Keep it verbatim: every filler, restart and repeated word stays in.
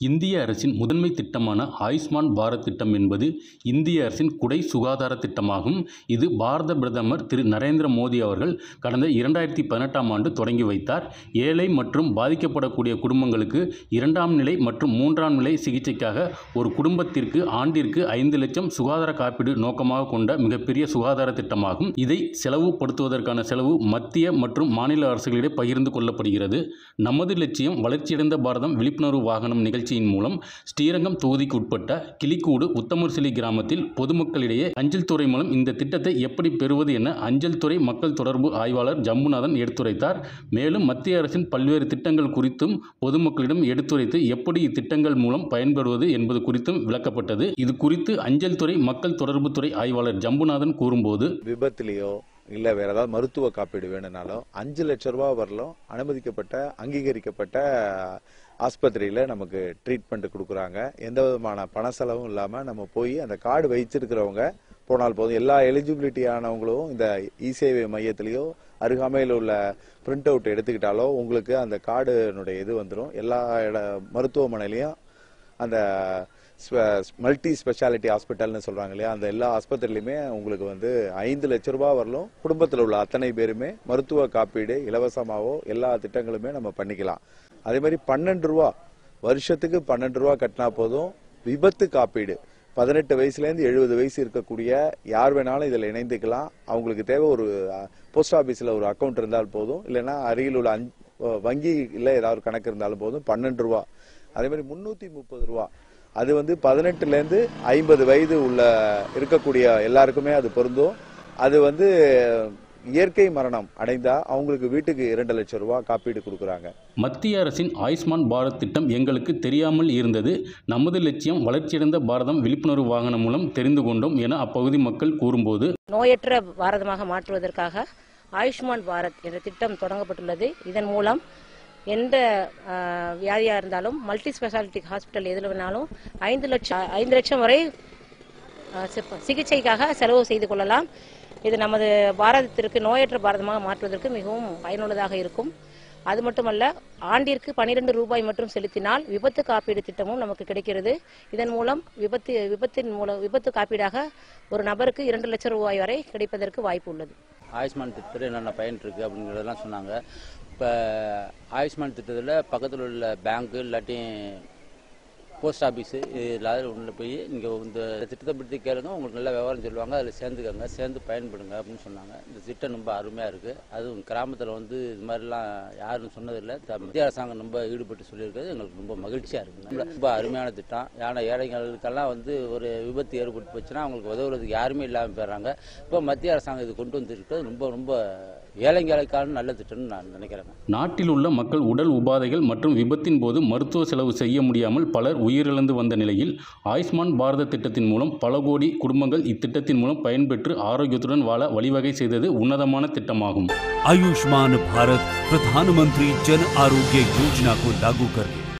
இந்திய அரசின் முதன்மை திட்டமான ஆயுஷ்மான் பாரத் திட்டம் என்பது இந்திய அரசின் குடை சுகாதார திட்டமாகும். இது பாரத பிரதமர் திரு நரேந்திர மோடி அவர்கள் கடந்த இரண்டாயிரத்தி பதினெட்டாம் ஆண்டு தொடங்கி வைத்தார். ஏழை மற்றும் பாதிக்கப்படக்கூடிய குடும்பங்களுக்கு இரண்டாம் நிலை மற்றும் மூன்றாம் நிலை சிகிச்சைக்காக ஒரு குடும்பத்திற்கு ஆண்டிற்கு ஐந்து லட்சம் சுகாதார காப்பீடு நோக்கமாக கொண்ட மிகப்பெரிய சுகாதார திட்டமாகும். இதை செலவுபடுத்துவதற்கான செலவு மத்திய மற்றும் மாநில அரசுகளிடையே பகிர்ந்து கொள்ளப்படுகிறது. நமது லட்சியம் வளர்ச்சியடைந்த பாரதம் விழிப்புணர்வு வாகனம் நிகழ்ச்சி மூலம் ஸ்ரீரங்கம் தொகுதிக்கு உட்பட்ட கிளிக்கூடு உத்தமர்சிலி கிராமத்தில் பொதுமக்களிடையே அஞ்சல் துறை மூலம் இந்த திட்டத்தை எப்படி பெறுவது என அஞ்சல் துறை மக்கள் தொடர்பு ஆய்வாளர் ஜம்புநாதன் எடுத்துரைத்தார். மேலும் மத்திய அரசின் பல்வேறு திட்டங்கள் குறித்தும் பொதுமக்களிடம் எடுத்துரைத்து எப்படி இத்திட்டங்கள் மூலம் பயன்பெறுவது என்பது குறித்தும் விளக்கப்பட்டது. இது குறித்து அஞ்சல் துறை மக்கள் தொடர்பு துறை ஆய்வாளர் ஜம்புநாதன் கூறும்போது, விபத்திலேயோ இல்ல வேற ஏதாவது மருத்துவ காப்பீடு வேணும்னாலும் அஞ்சு லட்சம் ரூபாய் வரலும் அனுமதிக்கப்பட்ட அங்கீகரிக்கப்பட்ட ஆஸ்பத்திரியில நமக்கு ட்ரீட்மெண்ட் கொடுக்குறாங்க. எந்த விதமான பண செலவும் இல்லாம நம்ம போய் அந்த கார்டு வைச்சிருக்கிறவங்க போனால் போதும். எல்லா எலிஜிபிலிட்டி ஆனவங்களும் இந்த இ சேவை மையத்திலேயோ அருகாமையில் உள்ள பிரிண்ட் அவுட் எடுத்துக்கிட்டாலோ உங்களுக்கு அந்த கார்டுனுடைய இது வந்துடும். எல்லா இட மருத்துவமனையிலையும் அந்த மல்டி ஸ்பெஷாலிட்டி ஹாஸ்பிட்டல்னு சொல்றாங்க இல்லையா, அந்த எல்லா ஆஸ்பத்திரியிலுமே உங்களுக்கு வந்து ஐந்து லட்சம் ரூபாய் வரலும் குடும்பத்தில் உள்ள அத்தனை பேருமே மருத்துவ காப்பீடு இலவசமாவோ எல்லா திட்டங்களுமே நம்ம பண்ணிக்கலாம். அதே மாதிரி பன்னெண்டு ரூபா வருஷத்துக்கு பன்னெண்டு ரூபா கட்டினா போதும். விபத்து காப்பீடு பதினெட்டு வயசுல இருந்து எழுபது வயசு இருக்கக்கூடிய யார் வேணாலும் இதுல இணைந்துக்கலாம். அவங்களுக்கு தேவை ஒரு போஸ்ட் ஆபீஸ்ல ஒரு அக்கௌண்ட் இருந்தால் போதும், இல்லைன்னா அருகில் உள்ள வங்கியில ஏதாவது கணக்கு இருந்தாலும் போதும். பன்னெண்டு ரூபா. அதே மாதிரி முன்னூத்தி முப்பது ரூபா அது வந்து பதினெட்டுல இருந்து ஐம்பது வயது உள்ள இருக்கக்கூடிய எல்லாருக்குமே அது பொருந்தும். அது வந்து இயற்கை மரணம் அடைந்தா அவங்களுக்கு வீட்டுக்கு இரண்டு லட்சம் ரூபாய் காப்பீடு கொடுக்குறாங்க. மத்திய அரசின் ஆயுஷ்மான் பாரத் திட்டம் எங்களுக்கு தெரியாமல் இருந்தது. நமது லட்சியம் வளர்ச்சியடைந்த பாரதம் விழிப்புணர்வு வாகனம் மூலம் தெரிந்து கொண்டோம் என அப்பகுதி மக்கள் கூறும்போது, நோயற்ற பாரதமாக மாற்றுவதற்காக ஆயுஷ்மான் பாரத் என்ற திட்டம் தொடங்கப்பட்டுள்ளது. இதன் மூலம் எந்த வியாதியா இருந்தாலும் மல்டி ஸ்பெஷாலிட்டி ஹாஸ்பிட்டல் எதில் வேணாலும் ஐந்து லட்சம் ஐந்து லட்சம் வரை சிகிச்சைக்காக செலவு செய்து கொள்ளலாம். இது நமது பாரதத்திற்கு நோயற்ற பாரதமாக மாற்றுவதற்கு மிகவும் பயனுள்ளதாக இருக்கும். அது மட்டுமல்ல, ஆண்டிற்கு பனிரெண்டு ரூபாய் மட்டும் செலுத்தினால் விபத்து காப்பீடு திட்டமும் நமக்கு கிடைக்கிறது. இதன் மூலம் விபத்து விபத்தின் மூலம் விபத்து காப்பீடாக ஒரு நபருக்கு இரண்டு லட்சம் ரூபாய் வரை கிடைப்பதற்கு வாய்ப்பு உள்ளது. ஆயுஷ்மான் திட்டத்தில் என்னென்ன பயன் இருக்குது அப்படிங்கிறதெல்லாம் சொன்னாங்க. இப்போ ஆயுஷ்மான் திட்டத்தில் பக்கத்தில் உள்ள பேங்க்கு இல்லாட்டி போஸ்ட் ஆஃபீஸு எல்லாரும் உள்ள போய் இங்கே இந்த திட்டத்தை பற்றி கேளுங்க, உங்களுக்கு நல்ல விவரம் சொல்லுவாங்க, அதில் சேர்ந்துக்கங்க, சேர்ந்து பயன்படுங்க அப்படின்னு சொன்னாங்க. இந்த திட்டம் ரொம்ப அருமையாக இருக்குது. அதுவும் கிராமத்தில் வந்து இது மாதிரிலாம் யாரும் சொன்னதில்லை. மத்திய அரசாங்கம் ரொம்ப ஈடுபட்டு சொல்லியிருக்கிறது எங்களுக்கு ரொம்ப மகிழ்ச்சியாக இருக்குங்க. ரொம்ப அருமையான திட்டம். ஏன்னா ஏழைகளுக்கெல்லாம் வந்து ஒரு விபத்து ஏற்பட்டு போச்சுன்னா அவங்களுக்கு உதவுறதுக்கு யாருமே இல்லாமல் போயிடுறாங்க. இப்போ மத்திய அரசாங்கம் இது கொண்டு வந்திருக்கிறது ரொம்ப ரொம்ப ஏழைங்களுக்கான நல்ல திட்டம்னு நான் நினைக்கிறேன். நாட்டில் உள்ள மக்கள் உடல் உபாதைகள் மற்றும் விபத்தின் போது மருத்துவ செலவு செய்ய முடியாமல் பலர் உயிரிழந்து வந்த நிலையில் ஆயுஷ்மான் பாரத திட்டத்தின் மூலம் பல கோடி குடும்பங்கள் இத்திட்டத்தின் மூலம் பயன்பெற்று ஆரோக்கியத்துடன் வாழ வழிவகை செய்தது உன்னதமான திட்டமாகும். आयुष्मान भारत प्रधानमंत्री जन आरोग्य योजना को लागू करके